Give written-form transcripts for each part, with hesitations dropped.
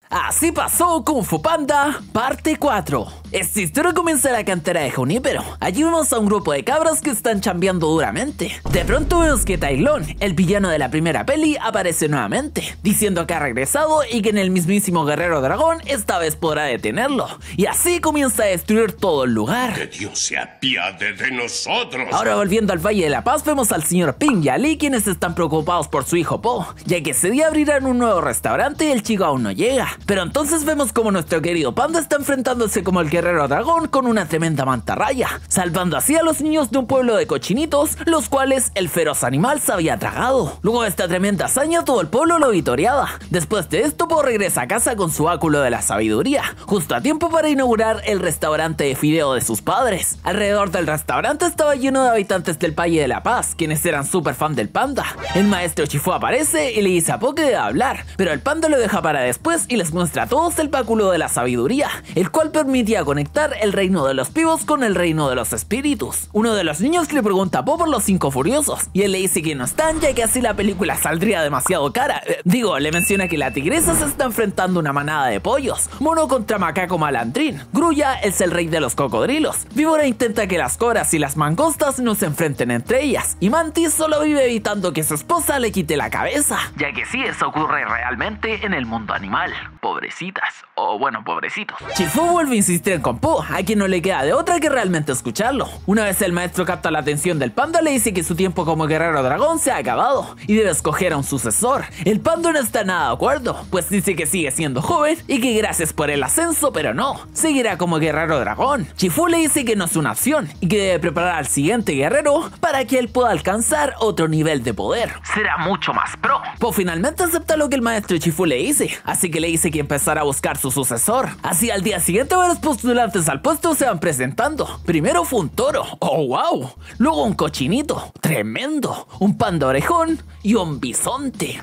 Así pasó Kung Fu Panda, parte 4. Esta historia comienza en la cantera de Junípero. Allí vemos a un grupo de cabras que están chambeando duramente. De pronto vemos que Tai Lung, el villano de la primera peli, aparece nuevamente, diciendo que ha regresado y que en el mismísimo Guerrero Dragón esta vez podrá detenerlo. Y así comienza a destruir todo el lugar. ¡Que Dios se apiade de nosotros! Ahora volviendo al Valle de la Paz, vemos al señor Ping y a Lee, quienes están preocupados por su hijo Po, ya que ese día abrirán un nuevo restaurante y el chico aún no llega. Pero entonces vemos como nuestro querido Panda está enfrentándose como el Guerrero Dragón con una tremenda mantarraya, salvando así a los niños de un pueblo de cochinitos, los cuales el feroz animal se había tragado. Luego de esta tremenda hazaña, todo el pueblo lo vitoreaba. Después de esto, Po regresa a casa con su báculo de la sabiduría, justo a tiempo para inaugurar el restaurante de fideo de sus padres. Alrededor del restaurante estaba lleno de habitantes del Valle de la Paz, quienes eran súper fan del panda. El maestro Chi Fu aparece y le dice a Po que debe hablar, pero el panda lo deja para después y les muestra a todos el báculo de la sabiduría, el cual permitía conectar el reino de los vivos con el reino de los espíritus. Uno de los niños le pregunta a Po por los 5 furiosos, y él le dice que no están, ya que así la película saldría demasiado cara. Le menciona que la tigresa se está enfrentando a una manada de pollos, mono contra macaco malandrín, Grulla es el rey de los cocodrilos, Víbora intenta que las cobras y las mangostas no se enfrenten entre ellas, y Mantis solo vive evitando que su esposa le quite la cabeza, ya que sí, eso ocurre realmente en el mundo animal. Pobrecitas, o bueno, pobrecitos. Chi Fu vuelve a insistir con Po, a quien no le queda de otra que realmente escucharlo. Una vez el maestro capta la atención del panda, le dice que su tiempo como guerrero dragón se ha acabado y debe escoger a un sucesor. El panda no está nada de acuerdo, pues dice que sigue siendo joven y que gracias por el ascenso, pero no, seguirá como guerrero dragón. Chi Fu le dice que no es una opción y que debe preparar al siguiente guerrero para que él pueda alcanzar otro nivel de poder. Será mucho más pro. Po finalmente acepta lo que el maestro Chi Fu le dice, así que le dice que empezará a buscar su sucesor. Así al día siguiente varios postulantes al puesto se van presentando. Primero fue un toro, oh wow, luego un cochinito, tremendo, un panda orejón y un bisonte.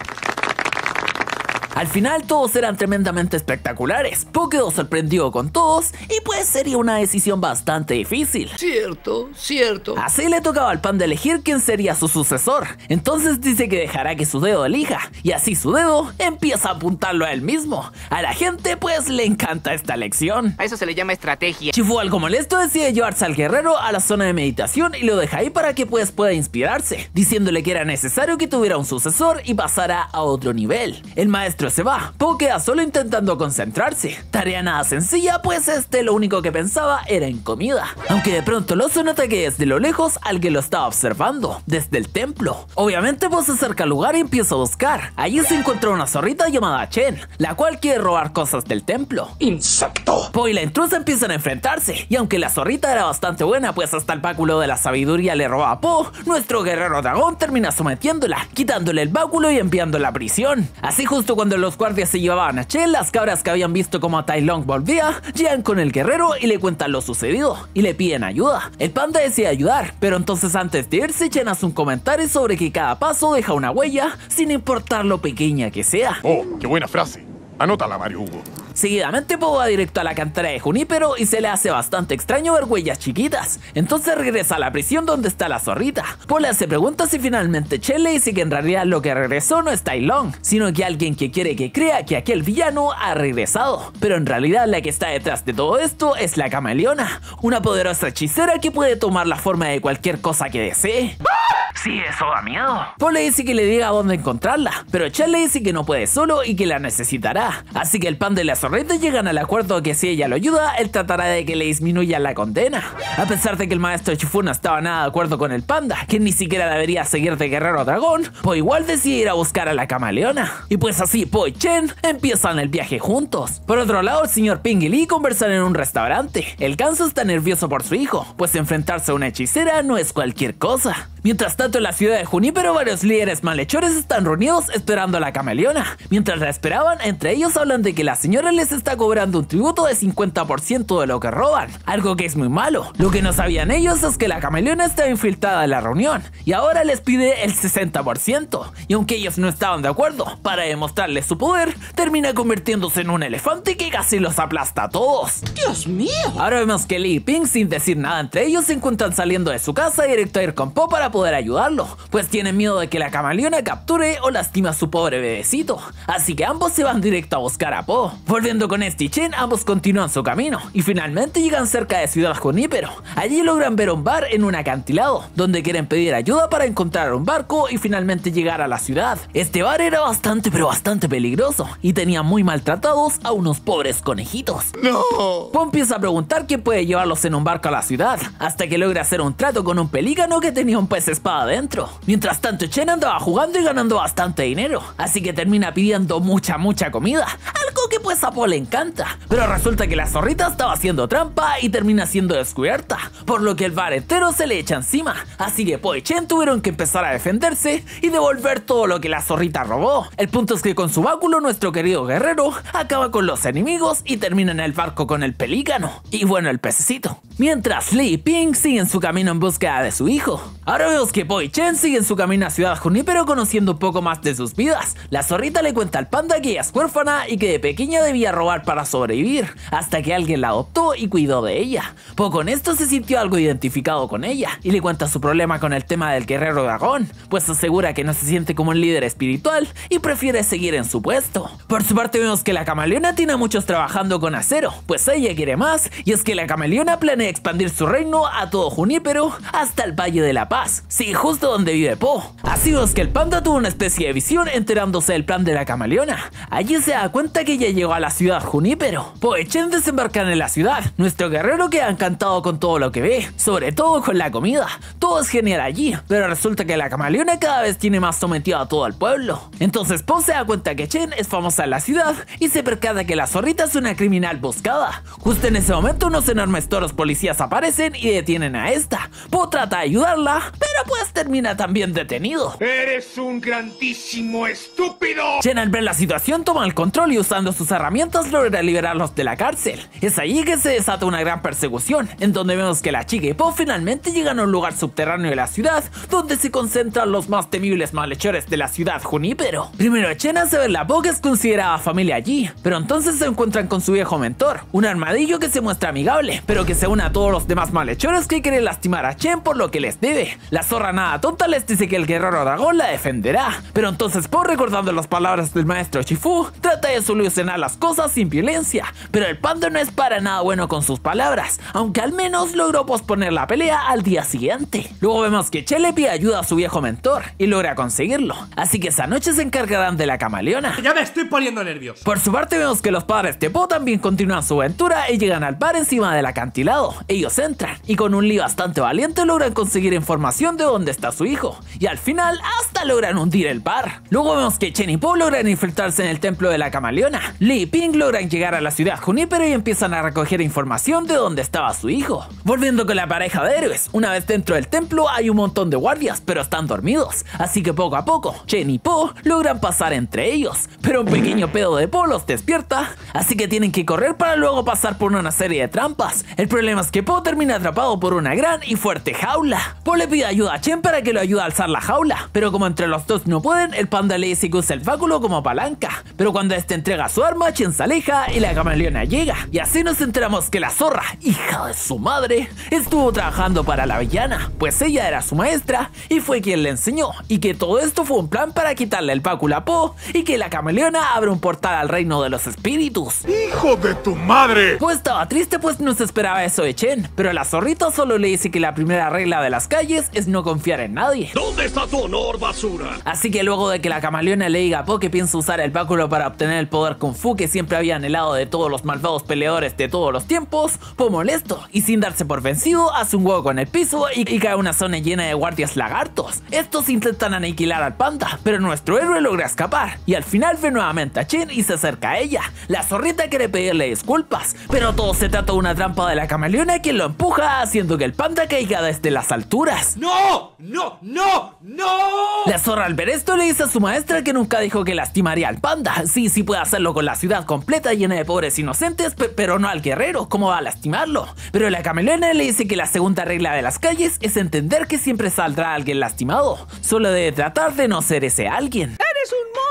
Al final todos eran tremendamente espectaculares. Po quedó sorprendido con todos y pues sería una decisión bastante difícil. Cierto. Así le tocaba al panda elegir quién sería su sucesor. Entonces dice que dejará que su dedo elija, y así su dedo empieza a apuntarlo a él mismo. A la gente pues le encanta esta elección. A eso se le llama estrategia. Chi Fu, algo molesto, decide llevarse al guerrero a la zona de meditación y lo deja ahí para que pues pueda inspirarse, diciéndole que era necesario que tuviera un sucesor y pasara a otro nivel. El maestro se va, Po queda solo intentando concentrarse. Tarea nada sencilla, pues lo único que pensaba era en comida. Aunque de pronto el oso nota que desde lo lejos alguien lo estaba observando, desde el templo. Obviamente Po se acerca al lugar y empieza a buscar. Allí se encuentra una zorrita llamada Chen, la cual quiere robar cosas del templo. ¡Insecto! Po y la intrusa empiezan a enfrentarse, y aunque la zorrita era bastante buena, pues hasta el báculo de la sabiduría le robaba a Po, nuestro guerrero dragón termina sometiéndola, quitándole el báculo y enviándola a prisión. Así justo cuando los guardias se llevaban a Chen, las cabras que habían visto como Tai Lung volvía, llegan con el guerrero y le cuentan lo sucedido, y le piden ayuda. El panda decide ayudar, pero entonces antes de irse, Chen hace un comentario sobre que cada paso deja una huella, sin importar lo pequeña que sea. Oh, qué buena frase. Anótala, Mario Hugo. Seguidamente Po va directo a la cantera de Junípero y se le hace bastante extraño ver huellas chiquitas. Entonces regresa a la prisión donde está la zorrita. Po le hace preguntas y finalmente Chen le dice que en realidad lo que regresó no es Tai Lung, sino que alguien que quiere que crea que aquel villano ha regresado. Pero en realidad la que está detrás de todo esto es la Camaleona, una poderosa hechicera que puede tomar la forma de cualquier cosa que desee. Sí, eso da miedo. Po le dice que le diga dónde encontrarla, pero Chen le dice que no puede solo y que la necesitará. Así que el panda y la zorrita llegan al acuerdo que si ella lo ayuda, él tratará de que le disminuya la condena. A pesar de que el maestro Chi Fu no estaba nada de acuerdo con el panda, que ni siquiera debería seguir de guerrero dragón, Po igual decide ir a buscar a la Camaleona. Y pues así Po y Chen empiezan el viaje juntos. Por otro lado, el señor Ping y Lee conversan en un restaurante. El ganso está nervioso por su hijo, pues enfrentarse a una hechicera no es cualquier cosa. Mientras tanto, en la ciudad de Junípero, varios líderes malhechores están reunidos esperando a la Camaleona. Mientras la esperaban, entre ellos hablan de que la señora les está cobrando un tributo de 50% de lo que roban, algo que es muy malo. Lo que no sabían ellos es que la Camaleona estaba infiltrada en la reunión y ahora les pide el 60%. Y aunque ellos no estaban de acuerdo, para demostrarles su poder, termina convirtiéndose en un elefante que casi los aplasta a todos. ¡Dios mío! Ahora vemos que Lee y Ping, sin decir nada entre ellos, se encuentran saliendo de su casa directo a ir con Po para poder ayudarlo, pues tienen miedo de que la camaleona capture o lastime a su pobre bebecito. Así que ambos se van directo a buscar a Po. Volviendo con este y Chen, ambos continúan su camino y finalmente llegan cerca de Ciudad Junípero. Allí logran ver un bar en un acantilado, donde quieren pedir ayuda para encontrar un barco y finalmente llegar a la ciudad. Este bar era bastante peligroso y tenía muy maltratados a unos pobres conejitos. ¡No! Po empieza a preguntar quién puede llevarlos en un barco a la ciudad, hasta que logra hacer un trato con un pelícano que tenía un pez espada dentro. Mientras tanto, Chen andaba jugando y ganando bastante dinero, así que termina pidiendo mucha comida, algo que pues a Po le encanta. Pero resulta que la zorrita estaba haciendo trampa y termina siendo descubierta, por lo que el bar entero se le echa encima. Así que Po y Chen tuvieron que empezar a defenderse y devolver todo lo que la zorrita robó. El punto es que con su báculo nuestro querido guerrero acaba con los enemigos y termina en el barco con el pelícano y bueno, el pececito. Mientras Lee y Ping siguen su camino en búsqueda de su hijo. Ahora vemos que Po y Chen siguen su camino a Ciudad Junípero conociendo un poco más de sus vidas. La zorrita le cuenta al panda que ella es huérfana y que de pequeña debía robar para sobrevivir, hasta que alguien la adoptó y cuidó de ella. Po con esto se sintió algo identificado con ella y le cuenta su problema con el tema del guerrero dragón, pues asegura que no se siente como un líder espiritual y prefiere seguir en su puesto. Por su parte vemos que la camaleona tiene a muchos trabajando con acero, pues ella quiere más, y es que la camaleona planea expandir su reino a todo Junípero hasta el Valle de la Paz, sí, justo donde vive Po. Así vemos que el panda tuvo una especie de visión enterándose del plan de la camaleona. Allí se da cuenta que ya llegó a la ciudad Junípero. Po y Chen desembarcan en la ciudad. Nuestro guerrero queda encantado con todo lo que ve, sobre todo con la comida. Todo es genial allí, pero resulta que la camaleona cada vez tiene más sometido a todo el pueblo. Entonces Po se da cuenta que Chen es famosa en la ciudad y se percata que la zorrita es una criminal buscada. Justo en ese momento unos enormes toros policías aparecen y detienen a esta. Po trata de ayudarla, pero pues termina también detenido. ¡Eres un grandísimo estúpido! Chen, al ver la situación, toma el control y usando sus herramientas logra liberarlos de la cárcel. Es allí que se desata una gran persecución, en donde vemos que la chica y Po finalmente llegan a un lugar subterráneo de la ciudad, donde se concentran los más temibles malhechores de la ciudad Junípero. Primero Chen hace ver la Po que es considerada familia allí, pero entonces se encuentran con su viejo mentor, un armadillo que se muestra amigable, pero que se une a todos los demás malhechores que quieren lastimar a Chen por lo que les debe. La zorra nada tonta les dice que el guerrero dragón la defenderá, pero entonces Po, recordando las palabras del maestro Shifu, trata de solucionar las cosas sin violencia, pero el panda no es para nada bueno con sus palabras, aunque al menos logró posponer la pelea al día siguiente. Luego vemos que Chen le pide ayuda a su viejo mentor y logra conseguirlo, así que esa noche se encargarán de la camaleona. Ya me estoy poniendo nervioso. Por su parte vemos que los padres de Po también continúan su aventura y llegan al bar encima del acantilado. Ellos entran y con un Lee bastante valiente logran conseguir información de dónde está su hijo, y al final hasta logran hundir el bar. Luego vemos que Chen y Po logran infiltrarse en el templo de la camaleona. Lee y Ping logran llegar a la ciudad Junípero y empiezan a recoger información de dónde estaba su hijo. Volviendo con la pareja de héroes, una vez dentro del templo hay un montón de guardias, pero están dormidos, así que poco a poco Chen y Po logran pasar entre ellos, pero un pequeño pedo de Po los despierta, así que tienen que correr para luego pasar por una serie de trampas. El problema es que Po termina atrapado por una gran y fuerte jaula. Po le pide ayuda a Chen para que lo ayude a alzar la jaula, pero como entre los dos no pueden, el panda le dice que usa el báculo como palanca, pero cuando este entrega su arma, Chen se aleja y la camaleona llega, y así nos enteramos que la zorra, hija de su madre, estuvo trabajando para la villana, pues ella era su maestra y fue quien le enseñó, y que todo esto fue un plan para quitarle el báculo a Po y que la camaleona abra un portal al reino de los espíritus. ¡Hijo de tu madre! Po estaba triste pues no se esperaba eso de Chen, pero la zorrita solo le dice que la primera regla de las calles es no confiar en nadie. ¿Dónde está tu honor, basura? Así que luego de que la camaleona le diga a Po que piensa usar el báculo para obtener el poder Kung Fu que siempre había anhelado de todos los malvados peleadores de todos los tiempos, Po molesto y sin darse por vencido hace un hueco en el piso y cae a una zona llena de guardias lagartos. Estos intentan aniquilar al panda, pero nuestro héroe logra escapar y al final ve nuevamente a Chen y se acerca a ella. La zorrita quiere pedirle disculpas, pero todo se trata de una trampa de la camaleona quien lo empuja haciendo que el panda caiga desde las alturas. ¡No! ¡No! ¡No! ¡No! La zorra al ver esto le dice a su maestra que nunca dijo que lastimaría al panda. Sí puede hacerlo con la ciudad completa llena de pobres inocentes, pero no al guerrero, ¿cómo va a lastimarlo? Pero la camaleona le dice que la segunda regla de las calles es entender que siempre saldrá alguien lastimado, solo debe tratar de no ser ese alguien. ¡Eres un monstruo!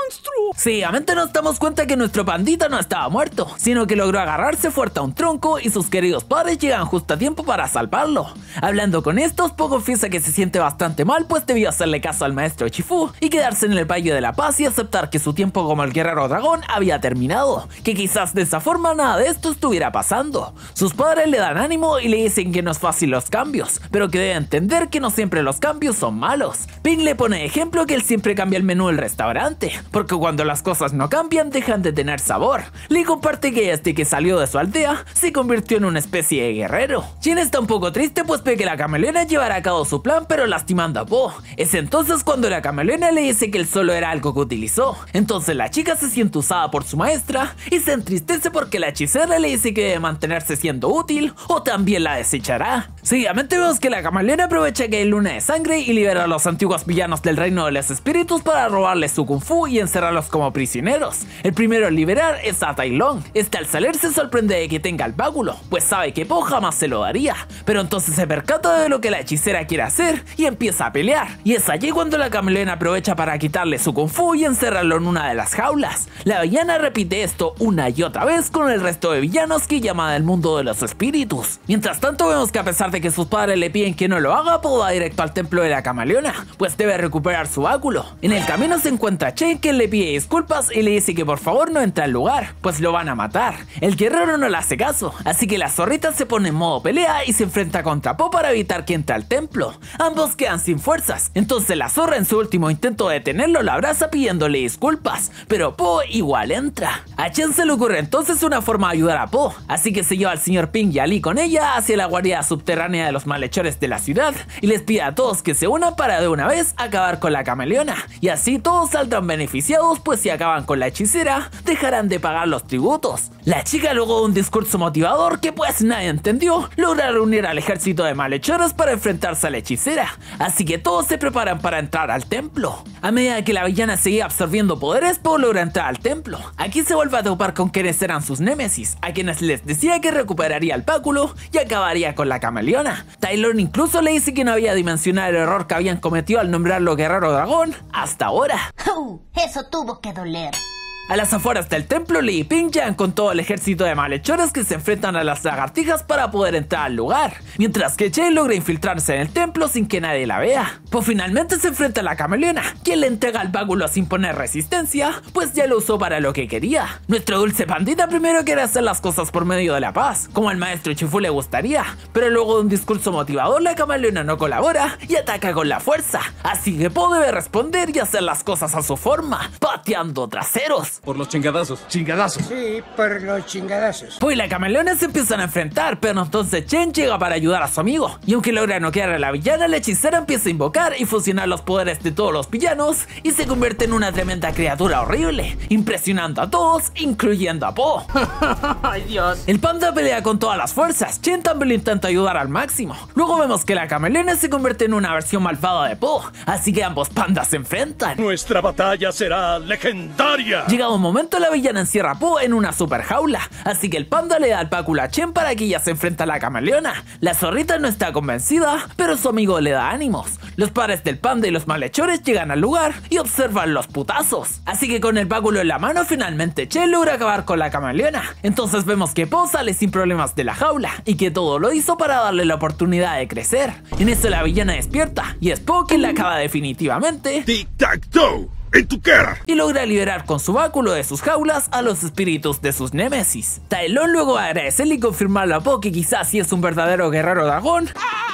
Seguidamente nos damos cuenta que nuestro pandita no estaba muerto, sino que logró agarrarse fuerte a un tronco y sus queridos padres llegan justo a tiempo para salvarlo. Hablando con estos, Po confiesa que se siente bastante mal pues debió hacerle caso al maestro Chifu y quedarse en el Valle de la Paz y aceptar que su tiempo como el guerrero dragón había terminado, que quizás de esa forma nada de esto estuviera pasando. Sus padres le dan ánimo y le dicen que no es fácil los cambios, pero que debe entender que no siempre los cambios son malos. Ping le pone de ejemplo que él siempre cambia el menú del restaurante, porque cuando las cosas no cambian dejan de tener sabor. Lee comparte que desde que salió de su aldea se convirtió en una especie de guerrero. Jin está un poco triste pues ve que la camaleona llevará a cabo su plan pero lastimando a Po. Es entonces cuando la camaleona le dice que él solo era algo que utilizó. Entonces la chica se siente usada por su maestra y se entristece porque la hechicera le dice que debe mantenerse siendo útil o también la desechará. Seguidamente vemos que la camaleona aprovecha que hay luna de sangre y libera a los antiguos villanos del reino de los espíritus para robarles su kung fu y encerrarlos como prisioneros. El primero en liberar es a Tai Lung. Este al salir se sorprende de que tenga el báculo, pues sabe que Po jamás se lo daría, pero entonces se percata de lo que la hechicera quiere hacer y empieza a pelear, y es allí cuando la camaleona aprovecha para quitarle su kung fu y encerrarlo en una de las jaulas. La villana repite esto una y otra vez con el resto de villanos que llama del mundo de los espíritus. Mientras tanto vemos que a pesar de que sus padres le piden que no lo haga, Po va directo al templo de la camaleona, pues debe recuperar su báculo. En el camino se encuentra Chen, que le pide disculpas y le dice que por favor no entre al lugar, pues lo van a matar. El guerrero no le hace caso, así que la zorrita se pone en modo pelea y se enfrenta contra Po para evitar que entre al templo. Ambos quedan sin fuerzas, entonces la zorra en su último intento de detenerlo la abraza pidiéndole disculpas, pero Po igual entra. A Chen se le ocurre entonces una forma de ayudar a Po, así que se lleva al señor Ping y a Lee con ella hacia la guarida subterránea de los malhechores de la ciudad y les pide a todos que se unan para de una vez acabar con la camaleona, y así todos saldrán beneficiados pues si acaban con la hechicera dejarán de pagar los tributos. La chica luego de un discurso motivador que pues nadie entendió, logra reunir al ejército de malhechores para enfrentarse a la hechicera, así que todos se preparan para entrar al templo. A medida que la villana seguía absorbiendo poderes, Po logra entrar al templo. Aquí se vuelve a topar con quienes eran sus némesis, a quienes les decía que recuperaría el báculo y acabaría con la camaleona. Tai Lung incluso le dice que no había dimensionado el error que habían cometido al nombrarlo guerrero dragón hasta ahora. Eso tuvo que doler. A las afueras del templo, Lee y Ping llegan con todo el ejército de malhechores que se enfrentan a las lagartijas para poder entrar al lugar, mientras que Chen logra infiltrarse en el templo sin que nadie la vea. Po finalmente se enfrenta a la camaleona, quien le entrega el báculo sin poner resistencia, pues ya lo usó para lo que quería. Nuestro dulce pandita primero quiere hacer las cosas por medio de la paz, como al maestro Chifu le gustaría, pero luego de un discurso motivador la camaleona no colabora y ataca con la fuerza, así que Po debe responder y hacer las cosas a su forma, pateando traseros. Por los chingadazos. Chingadazos. Sí, por los chingadazos. Po y la camaleona se empiezan a enfrentar, pero entonces Chen llega para ayudar a su amigo, y aunque logra noquear a la villana, la hechicera empieza a invocar y fusionar los poderes de todos los villanos y se convierte en una tremenda criatura horrible, impresionando a todos, incluyendo a Po. Ay, Dios. El panda pelea con todas las fuerzas, Chen también lo intenta ayudar al máximo. Luego vemos que la camaleona se convierte en una versión malvada de Po, así que ambos pandas se enfrentan. Nuestra batalla será legendaria. Llegado un momento, la villana encierra a Po en una super jaula, así que el panda le da el báculo a Chen para que ella se enfrente a la camaleona. La zorrita no está convencida, pero su amigo le da ánimos. Los padres del panda y los malhechores llegan al lugar y observan los putazos, así que con el báculo en la mano finalmente Chen logra acabar con la camaleona. Entonces vemos que Po sale sin problemas de la jaula y que todo lo hizo para darle la oportunidad de crecer. En eso la villana despierta y es Po quien la acaba definitivamente. Tic-tac-toe. ¡En tu cara! Y logra liberar con su báculo de sus jaulas a los espíritus de sus némesis. Tai Lung luego de agradecerle y confirmarle a Po que quizás sí es un verdadero guerrero dragón,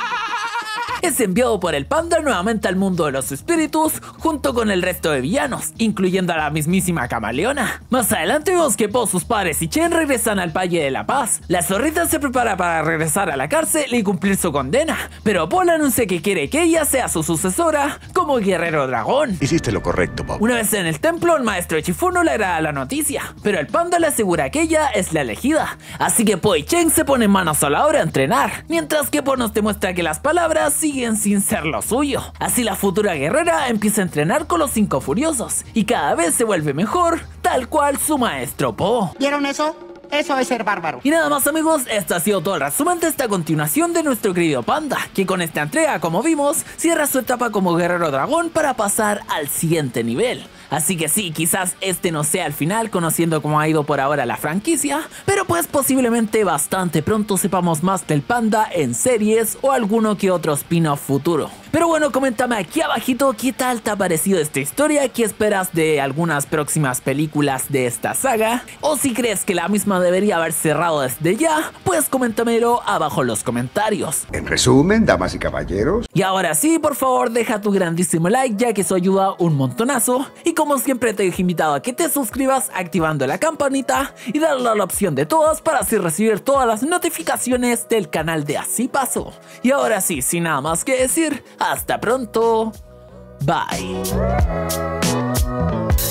es enviado por el panda nuevamente al mundo de los espíritus junto con el resto de villanos, incluyendo a la mismísima camaleona. Más adelante vemos que Po, sus padres y Chen regresan al Valle de la Paz. La zorrita se prepara para regresar a la cárcel y cumplir su condena, pero Po le anuncia que quiere que ella sea su sucesora como guerrero dragón. Hiciste lo correcto, Bob. Una vez en el templo, el maestro Chifu no le agrada la noticia, pero el panda le asegura que ella es la elegida, así que Po y Chen se ponen manos a la obra a entrenar, mientras que Po nos demuestra que las palabras siguen sin ser lo suyo. Así la futura guerrera empieza a entrenar con los 5 furiosos y cada vez se vuelve mejor, tal cual su maestro Po. ¿Vieron eso? Eso es ser bárbaro. Y nada más, amigos, este ha sido todo el resumen de esta continuación de nuestro querido panda, que con esta entrega, como vimos, cierra su etapa como guerrero dragón para pasar al siguiente nivel. Así que sí, quizás este no sea el final conociendo cómo ha ido por ahora la franquicia, pero pues posiblemente bastante pronto sepamos más del panda en series o alguno que otro spin-off futuro. Pero bueno, coméntame aquí abajito qué tal te ha parecido esta historia, qué esperas de algunas próximas películas de esta saga, o si crees que la misma debería haber cerrado desde ya, pues coméntamelo abajo en los comentarios. En resumen, damas y caballeros. Y ahora sí, por favor deja tu grandísimo like ya que eso ayuda un montonazo, y como siempre te dejo invitado a que te suscribas activando la campanita y darle a la opción de todas para así recibir todas las notificaciones del canal de Así Pasó. Y ahora sí, sin nada más que decir, hasta pronto, bye.